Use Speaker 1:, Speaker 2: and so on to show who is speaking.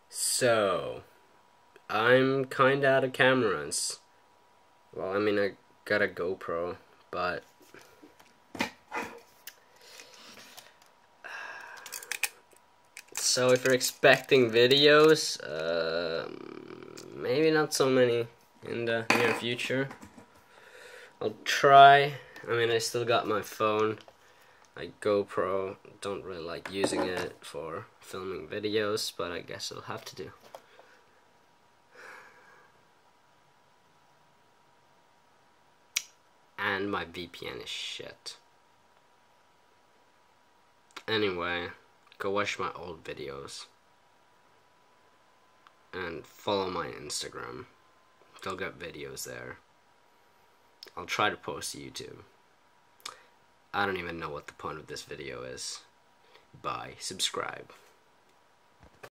Speaker 1: So, I'm kinda out of cameras. Well, I mean, I got a GoPro, but so if you're expecting videos, maybe not so many in the near future. I'll try. I mean, I still got my phone, my GoPro. Don't really like using it for filming videos, but I guess it'll have to do. And my VPN is shit. Anyway, go watch my old videos. And follow my Instagram. They'll get videos there. I'll try to post to YouTube. I don't even know what the point of this video is. Bye. Subscribe.